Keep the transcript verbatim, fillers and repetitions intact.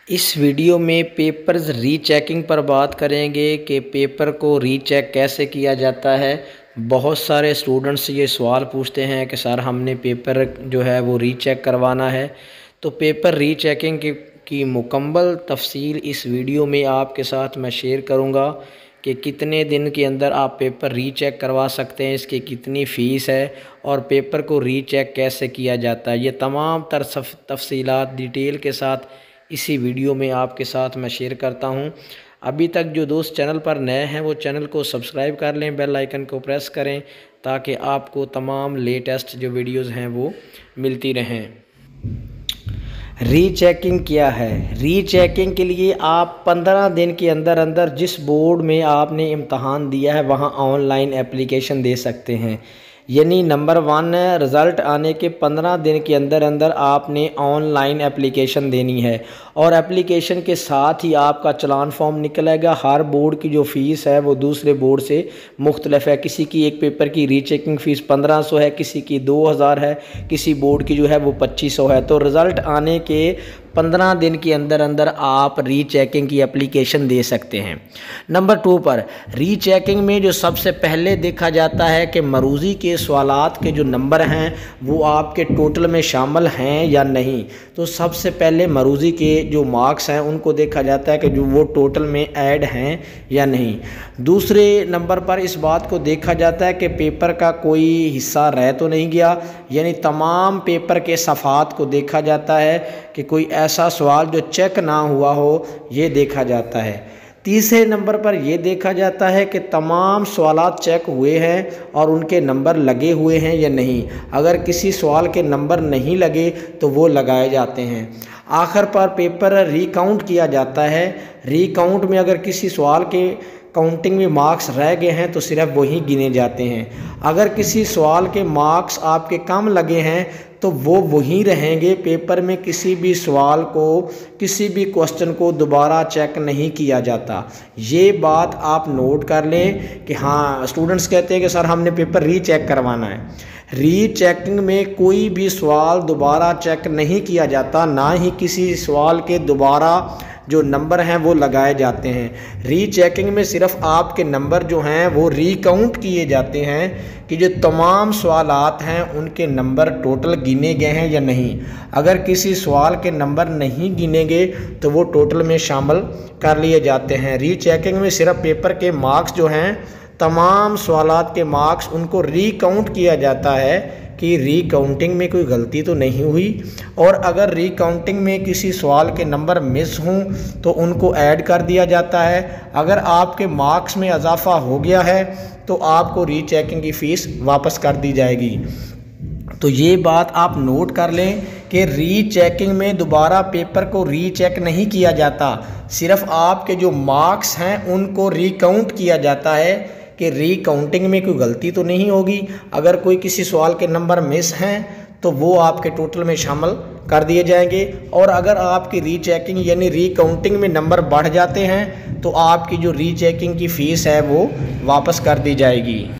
इस वीडियो में papers rechecking पर बात करेंगे कि पेपर को रीचेक कैसे किया जाता है। बहुत सारे स्टूडेंट्स ये सवाल पूछते हैं कि सर हमने पेपर जो है वो रीचेक करवाना है। तो पेपर रीचेकिंग की, की मुकम्मल तफसील इस वीडियो में आपके साथ मैं शेयर करूंगा कि कितने दिन के अंदर आप पेपर रीचेक करवा सकते हैं, इसकी कितनी फ़ीस है और पेपर को रीचेक कैसे किया जाता है। ये तमाम तर तफसीलात डिटेल के साथ इसी वीडियो में आपके साथ मैं शेयर करता हूं। अभी तक जो दोस्त चैनल पर नए हैं वो चैनल को सब्सक्राइब कर लें, बेल आइकन को प्रेस करें ताकि आपको तमाम लेटेस्ट जो वीडियोस हैं वो मिलती रहें। रीचेकिंग क्या है? रीचेकिंग के लिए आप पंद्रह दिन के अंदर अंदर जिस बोर्ड में आपने इम्तहान दिया है वहाँ ऑनलाइन एप्लीकेशन दे सकते हैं। यानी नंबर वन है, रिज़ल्ट आने के पंद्रह दिन के अंदर अंदर आपने ऑनलाइन एप्लीकेशन देनी है और एप्लीकेशन के साथ ही आपका चलान फॉर्म निकलेगा। हर बोर्ड की जो फ़ीस है वो दूसरे बोर्ड से मुख्तलिफ है। किसी की एक पेपर की रीचेकिंग फ़ीस पंद्रह सौ है, किसी की दो हज़ार है, किसी बोर्ड की जो है वो पच्चीस सौ है। तो रिज़ल्ट आने के पंद्रह दिन के अंदर अंदर आप रीचेकिंग की एप्लीकेशन दे सकते हैं। नंबर टू पर रीचेकिंग में जो सबसे पहले देखा जाता है कि मरूज़ी के सवालात के जो नंबर हैं वो आपके टोटल में शामिल हैं या नहीं। तो सबसे पहले मरूज़ी के जो मार्क्स हैं उनको देखा जाता है कि जो वो टोटल में ऐड हैं या नहीं। दूसरे नंबर पर इस बात को देखा जाता है कि पेपर का कोई हिस्सा रह तो नहीं गया, यानी तमाम पेपर के सफ़ात को देखा जाता है कि कोई ऐसा सवाल जो चेक ना हुआ हो, ये देखा जाता है। तीसरे नंबर पर यह देखा जाता है कि तमाम सवालात चेक हुए हैं और उनके नंबर लगे हुए हैं या नहीं। अगर किसी सवाल के नंबर नहीं लगे तो वो लगाए जाते हैं। आखिर पर पेपर रीकाउंट किया जाता है। रीकाउंट में अगर किसी सवाल के काउंटिंग में मार्क्स रह गए हैं तो सिर्फ वही गिने जाते हैं। अगर किसी सवाल के मार्क्स आपके कम लगे हैं तो वो वही रहेंगे। पेपर में किसी भी सवाल को, किसी भी क्वेश्चन को दोबारा चेक नहीं किया जाता। ये बात आप नोट कर लें कि हाँ, स्टूडेंट्स कहते हैं कि सर हमने पेपर रीचेक करवाना है। रीचेकिंग में कोई भी सवाल दोबारा चेक नहीं किया जाता, ना ही किसी सवाल के दोबारा जो नंबर हैं वो लगाए जाते हैं। रीचेकिंग में सिर्फ आपके नंबर जो हैं वो रीकाउंट किए जाते हैं कि जो तमाम सवालात हैं उनके नंबर टोटल गिने गए हैं या नहीं। अगर किसी सवाल के नंबर नहीं गिने गए तो वो टोटल में शामिल कर लिए जाते हैं। रीचेकिंग में सिर्फ पेपर के मार्क्स जो हैं, तमाम सवालात के मार्क्स, उनको रीकाउंट किया जाता है कि रीकाउंटिंग में कोई गलती तो नहीं हुई। और अगर रीकाउंटिंग में किसी सवाल के नंबर मिस हों तो उनको ऐड कर दिया जाता है। अगर आपके मार्क्स में इजाफा हो गया है तो आपको रीचेकिंग की फ़ीस वापस कर दी जाएगी। तो ये बात आप नोट कर लें कि रीचेकिंग में दोबारा पेपर को रीचेक नहीं किया जाता, सिर्फ आपके जो मार्क्स हैं उनको रीकाउंट किया जाता है कि रीकाउंटिंग में कोई गलती तो नहीं होगी। अगर कोई किसी सवाल के नंबर मिस हैं तो वो आपके टोटल में शामिल कर दिए जाएंगे। और अगर आपकी रीचेकिंग यानी रीकाउंटिंग में नंबर बढ़ जाते हैं तो आपकी जो रीचेकिंग की फ़ीस है वो वापस कर दी जाएगी।